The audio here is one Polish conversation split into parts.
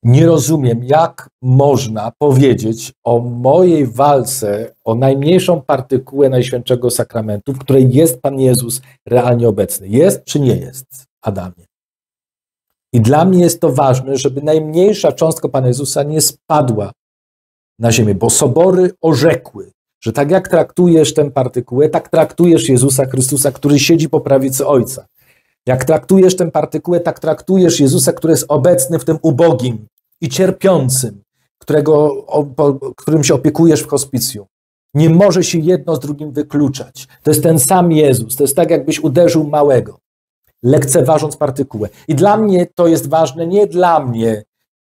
Nie rozumiem, jak można powiedzieć o mojej walce o najmniejszą partykułę Najświętszego Sakramentu, w której jest Pan Jezus realnie obecny. Jest czy nie jest, Adamie? I dla mnie jest to ważne, żeby najmniejsza cząstka Pana Jezusa nie spadła na ziemię, bo sobory orzekły, że tak jak traktujesz tę partykułę, tak traktujesz Jezusa Chrystusa, który siedzi po prawicy Ojca. Jak traktujesz tę partykułę, tak traktujesz Jezusa, który jest obecny w tym ubogim i cierpiącym, którym się opiekujesz w hospicjum. Nie może się jedno z drugim wykluczać. To jest ten sam Jezus. To jest tak, jakbyś uderzył małego, lekceważąc partykułę. I dla mnie to jest ważne, nie dla mnie,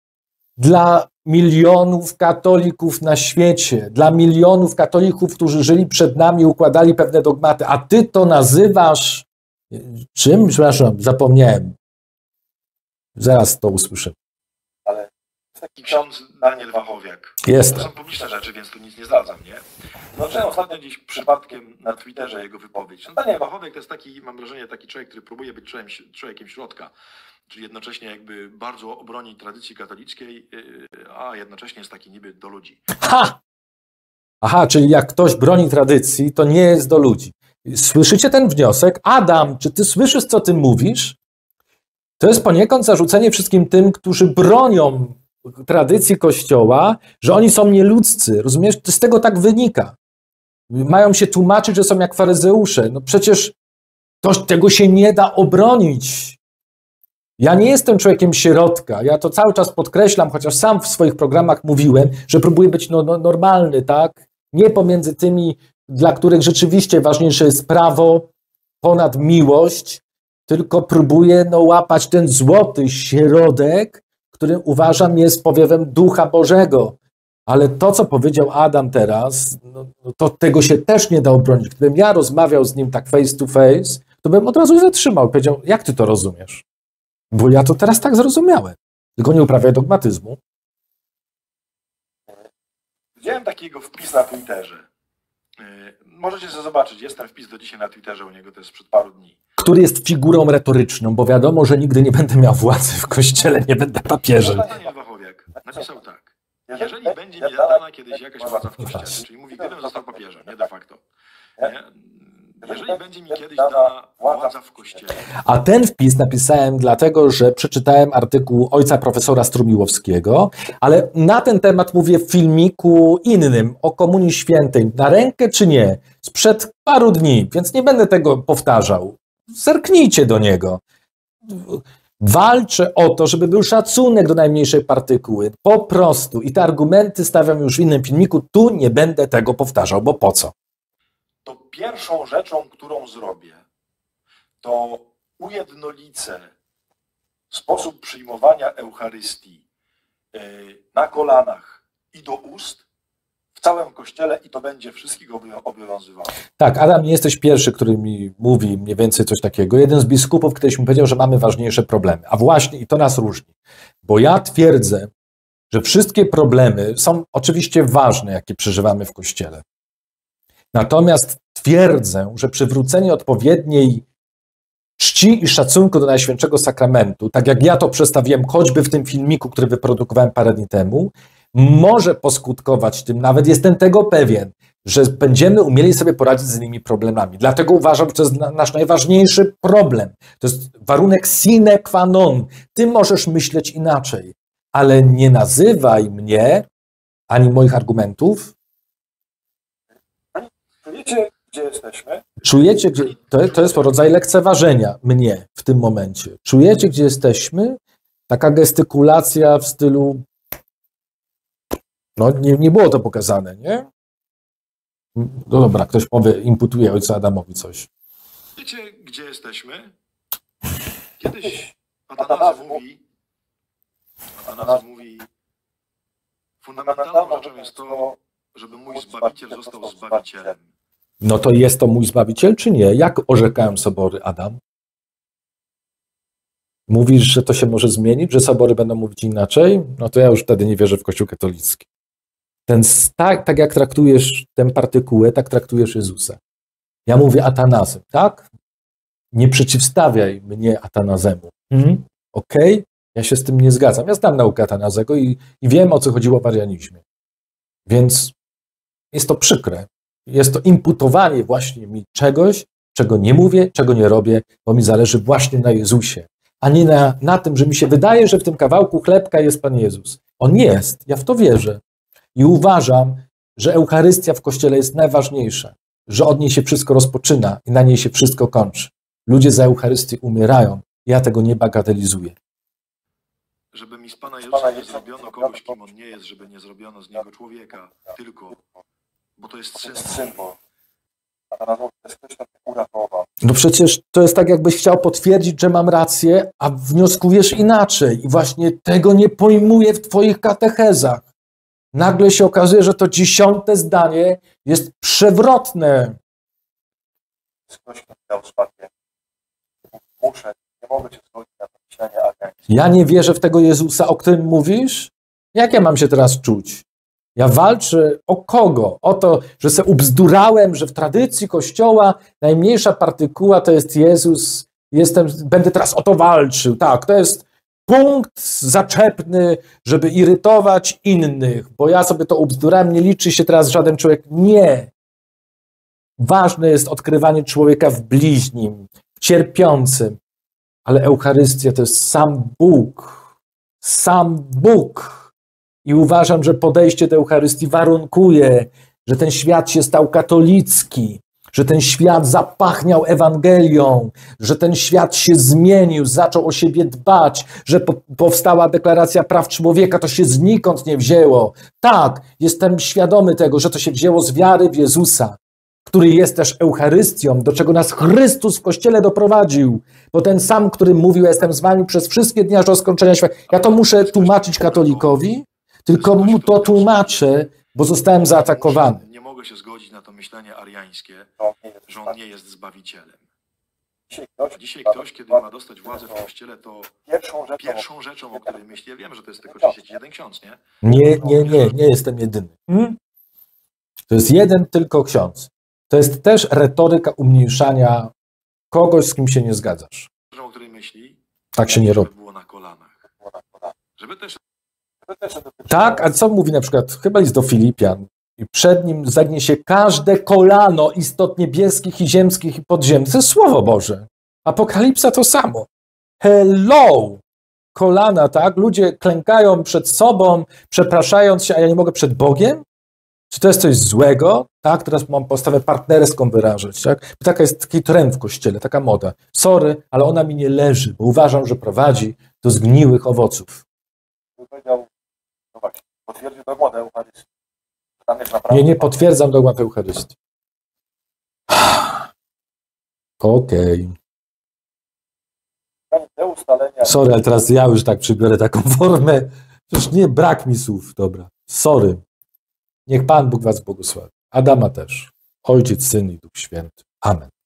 dla milionów katolików na świecie, dla milionów katolików, którzy żyli przed nami, układali pewne dogmaty, a ty to nazywasz czym? Przepraszam, zapomniałem. Zaraz to usłyszę. Ale taki ksiądz Daniel Wachowiak. Jest. To są publiczne rzeczy, więc tu nic nie zdradzam, nie? Zobaczyłem ostatnio gdzieś przypadkiem na Twitterze jego wypowiedź. Daniel Wachowiak to jest taki, mam wrażenie, taki człowiek, który próbuje być człowiekiem środka. Czyli jednocześnie jakby bardzo obronić tradycji katolickiej, a jednocześnie jest taki niby do ludzi. Ha! Aha, czyli jak ktoś broni tradycji, to nie jest do ludzi. Słyszycie ten wniosek? Adam, czy ty słyszysz, co ty mówisz? To jest poniekąd zarzucenie wszystkim tym, którzy bronią tradycji Kościoła, że oni są nieludzcy. Rozumiesz? To z tego tak wynika. Mają się tłumaczyć, że są jak faryzeusze. No przecież tego się nie da obronić. Ja nie jestem człowiekiem środka. Ja to cały czas podkreślam, chociaż sam w swoich programach mówiłem, że próbuję być normalny, tak? Nie pomiędzy tymi, dla których rzeczywiście ważniejsze jest prawo ponad miłość, tylko próbuję łapać ten złoty środek, który uważam jest powiewem Ducha Bożego. Ale to, co powiedział Adam teraz, to tego się też nie da obronić. Gdybym ja rozmawiał z nim tak face to face, to bym od razu zatrzymał i powiedział, jak ty to rozumiesz? Bo ja to teraz tak zrozumiałem. Tylko nie uprawiaj dogmatyzmu. Widziałem takiego wpis na Twitterze. Możecie sobie zobaczyć, jest ten wpis do dzisiaj na Twitterze u niego, to jest sprzed paru dni. Który jest figurą retoryczną, bo wiadomo, że nigdy nie będę miał władzy w Kościele, nie będę papieżem. Daniel Wachowiak napisał tak. Jeżeli będzie mi dana kiedyś jakaś władza w Kościele, czyli mówi, gdybym został papieżem, nie de facto. Nie? Jeżeli będzie mi kiedyś dana władza w Kościele. A ten wpis napisałem dlatego, że przeczytałem artykuł ojca profesora Strumiłowskiego, ale na ten temat mówię w filmiku innym, o Komunii Świętej. Na rękę czy nie? Sprzed paru dni, więc nie będę tego powtarzał. Zerknijcie do niego. Walczę o to, żeby był szacunek do najmniejszej partykuły. Po prostu. I te argumenty stawiam już w innym filmiku. Tu nie będę tego powtarzał, bo po co? To pierwszą rzeczą, którą zrobię, to ujednolicę sposób przyjmowania Eucharystii na kolanach i do ust w całym Kościele i to będzie wszystkich obowiązywało. Tak, Adam, nie jesteś pierwszy, który mi mówi mniej więcej coś takiego. Jeden z biskupów kiedyś mi powiedział, że mamy ważniejsze problemy. A właśnie, i to nas różni. Bo ja twierdzę, że wszystkie problemy są oczywiście ważne, jakie przeżywamy w Kościele. Natomiast twierdzę, że przywrócenie odpowiedniej czci i szacunku do Najświętszego Sakramentu, tak jak ja to przedstawiłem choćby w tym filmiku, który wyprodukowałem parę dni temu, może poskutkować tym, nawet jestem tego pewien, że będziemy umieli sobie poradzić z innymi problemami. Dlatego uważam, że to jest nasz najważniejszy problem. To jest warunek sine qua non. Ty możesz myśleć inaczej, ale nie nazywaj mnie ani moich argumentów. Czujecie, gdzie jesteśmy? Czujecie, gdzie, to jest rodzaj lekceważenia mnie w tym momencie. Czujecie, gdzie jesteśmy? Taka gestykulacja w stylu, no nie było to pokazane, nie? No dobra, ktoś powie, imputuje ojcu Adamowi coś. Wiecie, gdzie jesteśmy? Kiedyś Atanazy mówi, fundamentalną rzeczą jest to, żeby mój Zbawiciel został Zbawicielem. No to jest to mój Zbawiciel, czy nie? Jak orzekają sobory, Adam? Mówisz, że to się może zmienić, że sobory będą mówić inaczej? No to ja już wtedy nie wierzę w Kościół katolicki. Tak jak traktujesz tę partykułę, tak traktujesz Jezusa. Ja mówię Atanazem, tak? Nie przeciwstawiaj mnie Atanazemu. Okej? Ja się z tym nie zgadzam. Ja znam naukę Atanazego i wiem, o co chodziło w arianizmie. Więc jest to przykre. Jest to imputowanie właśnie mi czegoś, czego nie mówię, czego nie robię, bo mi zależy właśnie na Jezusie, a nie na tym, że mi się wydaje, że w tym kawałku chlebka jest Pan Jezus. On jest, ja w to wierzę. I uważam, że Eucharystia w Kościele jest najważniejsza, że od niej się wszystko rozpoczyna i na niej się wszystko kończy. Ludzie za Eucharystię umierają. Ja tego nie bagatelizuję. Żeby mi z Pana Jezusa nie zrobiono kogoś, kim On nie jest, żeby nie zrobiono z Niego człowieka, tylko, bo to jest symbol. No przecież to jest tak, jakbyś chciał potwierdzić, że mam rację, a wnioskujesz inaczej i właśnie tego nie pojmuję w twoich katechezach. Nagle się okazuje, że to 10. zdanie jest przewrotne. Nie mogę się zgodzić na to myślenie ariańskie. Ja nie wierzę w tego Jezusa, o którym mówisz? Jak ja mam się teraz czuć? Ja walczę o kogo? O to, że se ubzdurałem, że w tradycji Kościoła najmniejsza partykuła to jest Jezus. Będę teraz o to walczył. Tak, to jest punkt zaczepny, żeby irytować innych, bo ja sobie to ubzdurałem, nie liczy się teraz żaden człowiek. Nie. Ważne jest odkrywanie człowieka w bliźnim, w cierpiącym. Ale Eucharystia to jest sam Bóg. Sam Bóg. I uważam, że podejście do Eucharystii warunkuje, że ten świat się stał katolicki, że ten świat zapachniał Ewangelią, że ten świat się zmienił, zaczął o siebie dbać, że powstała Deklaracja Praw Człowieka, to się znikąd nie wzięło. Tak, jestem świadomy tego, że to się wzięło z wiary w Jezusa, który jest też Eucharystią, do czego nas Chrystus w Kościele doprowadził. Bo ten sam, który mówił, ja jestem z wami przez wszystkie dni aż do skończenia świata. Ja to muszę tłumaczyć katolikowi, tylko mu to tłumaczę, bo zostałem zaatakowany. Nie mogę się zgodzić na to myślenie ariańskie, że On nie jest Zbawicielem. Dzisiaj ktoś, kiedy ma dostać władzę w Kościele, to pierwszą rzeczą, o której myśli, ja wiem, że to jest tylko oczywiście jeden ksiądz, nie? Nie jestem jedyny. To jest jeden tylko ksiądz. To jest też retoryka umniejszania kogoś, z kim się nie zgadzasz. O której myśli, tak się nie robi. Żeby było na kolanach. Żeby też... Tak, a co mówi na przykład, chyba list do Filipian, i przed nim zagnie się każde kolano istot niebieskich i ziemskich i podziemnych. To jest Słowo Boże. Apokalipsa to samo. Hello! Kolana, tak? Ludzie klękają przed sobą, przepraszając się, a ja nie mogę przed Bogiem? Czy to jest coś złego? Tak, teraz mam postawę partnerską wyrażać. Tak? Taki trend w Kościele, taka moda. Sorry, ale ona mi nie leży, bo uważam, że prowadzi do zgniłych owoców. Potwierdził dogmatę Eucharystii. Nie potwierdzam dogmat Eucharystii. Okej. Sorry, ale teraz ja już tak przybiorę taką formę. Przecież nie, brak mi słów. Dobra. Sorry. Niech Pan Bóg was błogosławi. Adama też. Ojciec, Syn i Duch Święty. Amen.